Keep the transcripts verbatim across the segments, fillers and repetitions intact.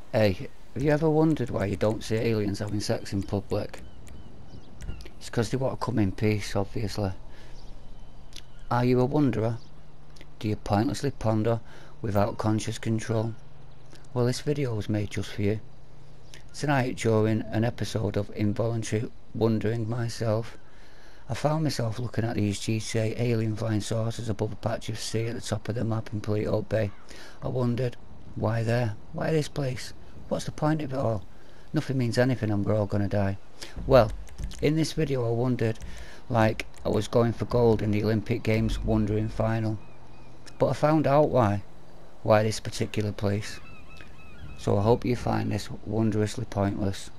Hey, have you ever wondered why you don't see aliens having sex in public? It's because they want to come in peace, obviously. Are you a wanderer? Do you pointlessly ponder without conscious control? Well, this video was made just for you. Tonight, during an episode of Involuntary Wondering myself, I found myself looking at these G T A alien flying saucers above a patch of sea at the top of the map in Paleto Bay. I wondered, why there? Why this place? What's the point of it all? Nothing means anything and we're all gonna die. Well, in this video I wondered like I was going for gold in the Olympic Games wondering final. But I found out why. Why this particular place. So I hope you find this wondrously pointless.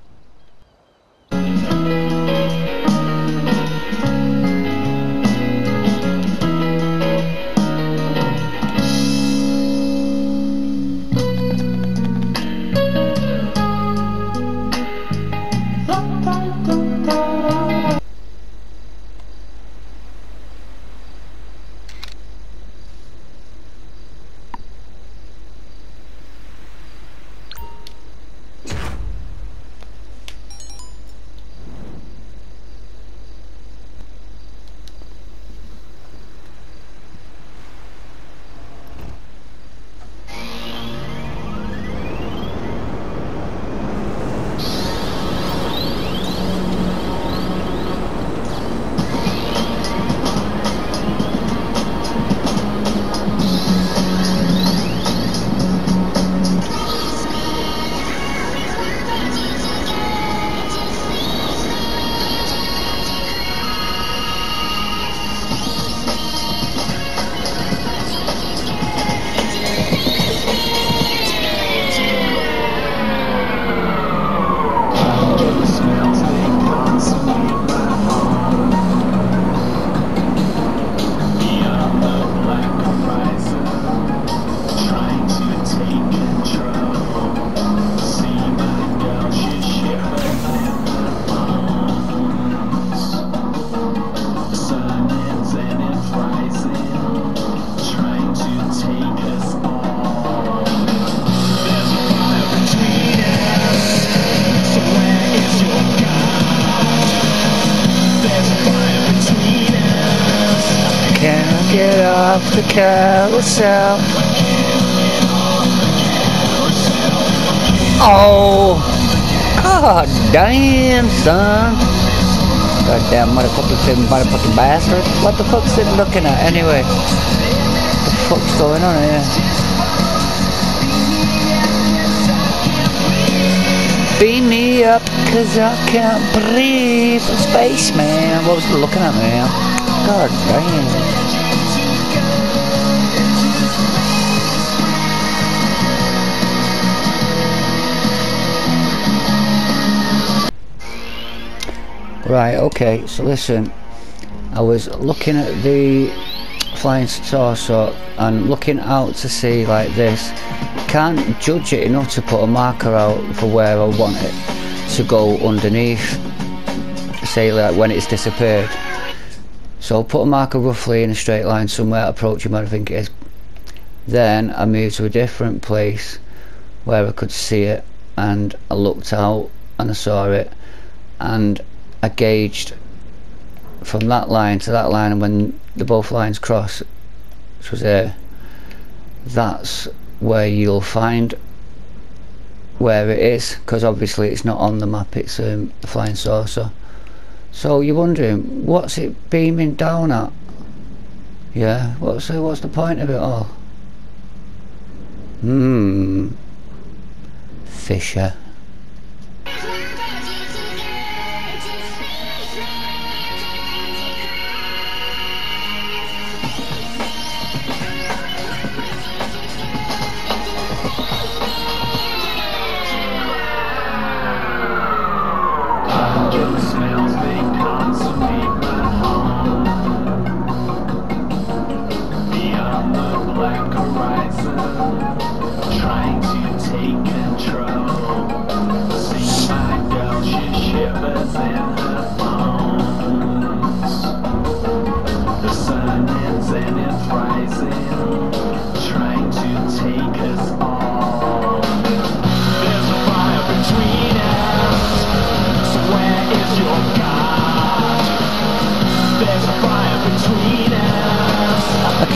Can't get off the carousel. Oh, god damn, son. Goddamn motherfucking motherfucking bastard. What the fuck's it looking at anyway? What the fuck's going on here? Beam me up, cause I can't breathe. Spaceman. What was it looking at, man? God damn. Right, okay, so listen, I was looking at the flying saucer and looking out to sea like this. Can't judge it enough to put a marker out for where I want it to go underneath, say like when it's disappeared. So I'll put a marker roughly in a straight line somewhere approaching where I think it is. Then I moved to a different place where I could see it, and I looked out and I saw it, and I gauged from that line to that line, and when the both lines cross, which was there, that's where you'll find where it is, because obviously it's not on the map, it's um, a flying saucer. So you're wondering, what's it beaming down at? Yeah, what's the, what's the point of it all? Hmm. Fisher. Trying to take control.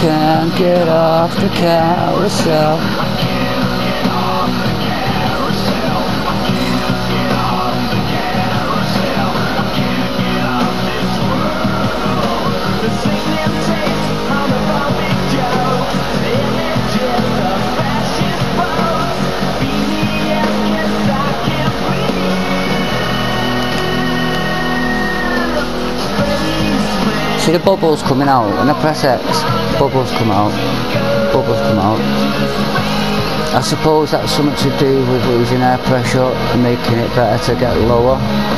can't get off the carousel. See the bubbles coming out, when I press X, bubbles come out, bubbles come out. I suppose that's something to do with losing air pressure and making it better to get lower.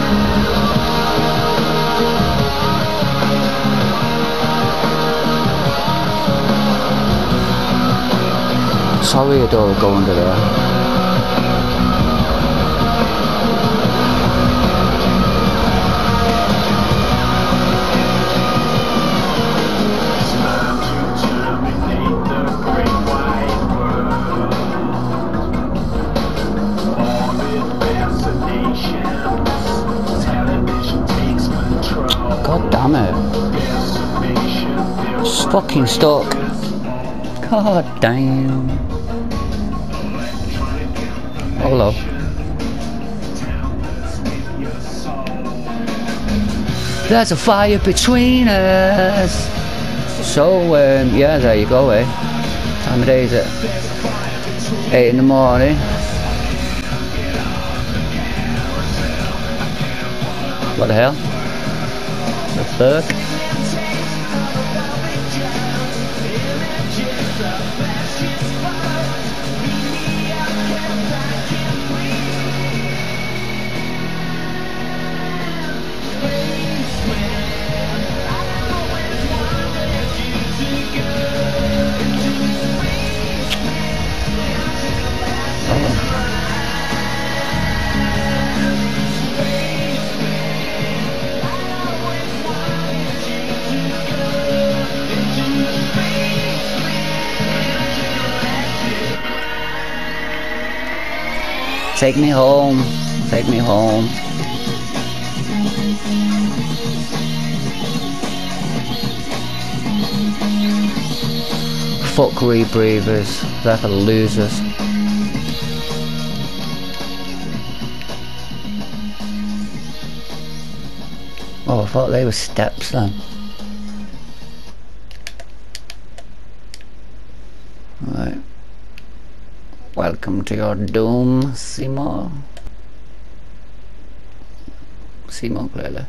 Sorry I don't go under there. God damn it. It's fucking stuck. God damn. Oh, hello. There's a fire between us. So, um, yeah, there you go, eh? What time of day is it? eight in the morning. What the hell? The fuck? Take me home, take me home. Fuck rebreathers, they're for the losers. Oh, I thought they were steps then. Right. Welcome to your doom, Seymour. Seymour, clearly.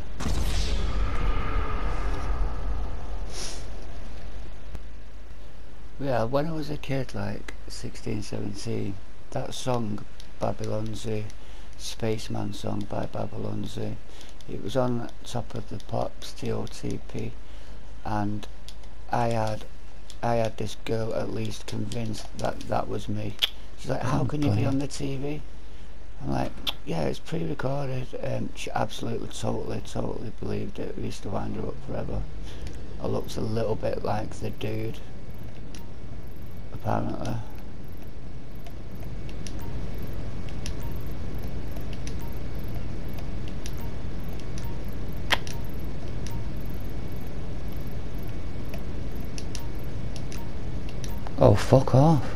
Yeah, when I was a kid, like sixteen, seventeen, that song, Babylon Z, Spaceman song by Babylon Z, it was on Top of the Pops, T O T P, and I had, I had this girl at least convinced that that was me. She's like, how can you be on the T V? I'm like, yeah, it's pre-recorded. Um, she absolutely, totally, totally believed it. We used to wind her up forever. I looked a little bit like the dude, apparently. Oh, fuck off.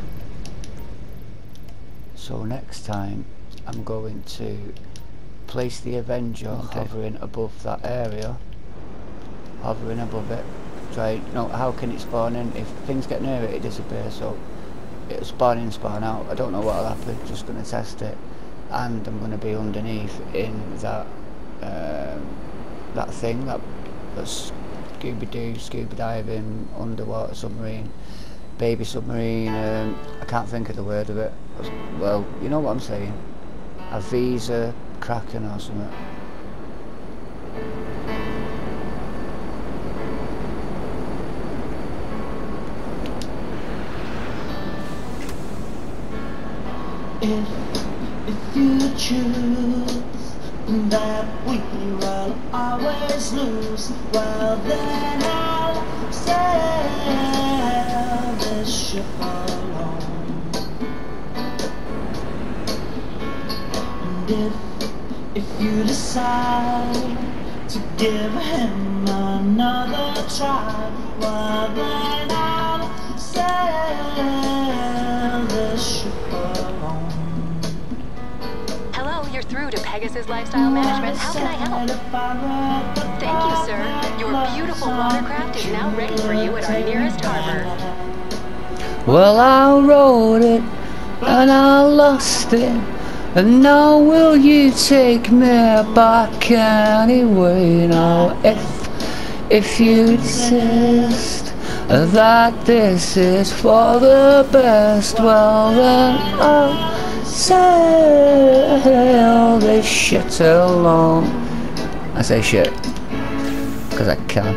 So next time I'm going to place the Avenger okay. hovering above that area, hovering above it. Try, no, how can it spawn in? If things get near it, it disappears, so it'll spawn in, spawn out. I don't know what'll happen, just going to test it. And I'm going to be underneath in that um, that thing, that, that Scooby-Doo, scuba diving, underwater submarine. Baby submarine, um, I can't think of the word of it. Well, you know what I'm saying. A Visa Kraken or something. If, if you choose that we will always lose, well then I'll sail this ship alone. And if, if you decide to give him another try, well then I'll Pegasus Lifestyle Management. How can I help? Thank you, sir. Your beautiful watercraft is now ready for you at our nearest harbor. Well, I wrote it and I lost it, and now will you take me back anyway? Now if if you insist that this is for the best, well then I'll sail this shit alone. I say shit because I can.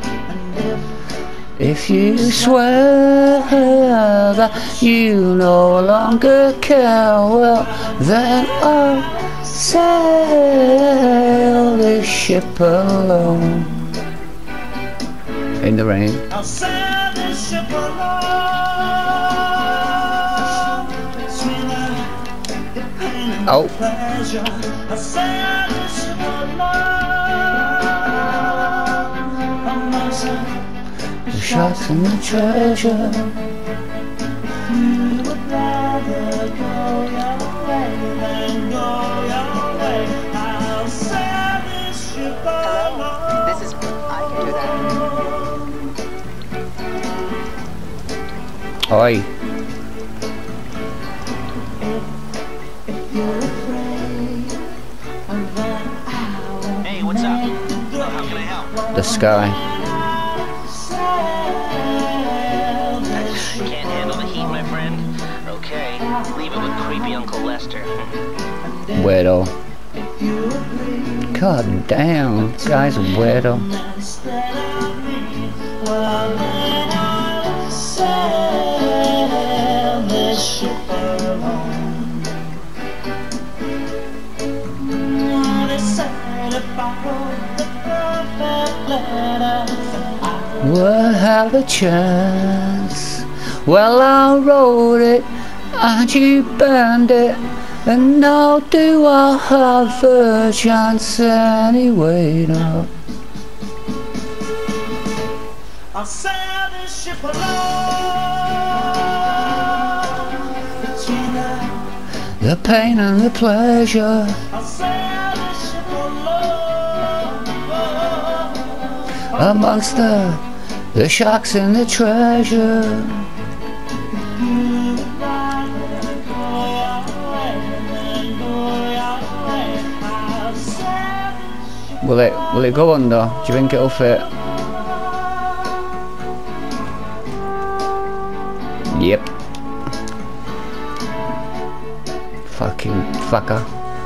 If you swear that you no longer care, well then I'll sail this ship alone. In the rain. I'll sail this ship alone. Sweetheart, the pain and Oh. the pleasure. I'll sail this ship alone. Amongst The shots and the treasure. you would rather go your way than go your way. I'll sail this ship alone. This is... I can do that. Oi. Hey, what's up? How can I help? The sky. Can't handle the heat, my friend. Okay, leave it with creepy Uncle Lester. Weirdo. God damn, this guy's a weirdo. We'll have a chance. Well, I wrote it and you burned it, and now do I have a chance anyway now? I'll sail this ship alone. The pain and the pleasure. I'll sail this ship alone. Amongst the, the sharks and the treasure. Will it, will it go under? Do you think it'll fit? Yep. Fucking fucker.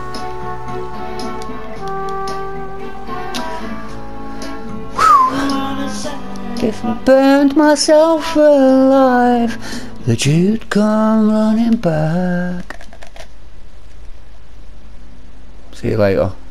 If I burned myself alive, that you'd come running back. See you later.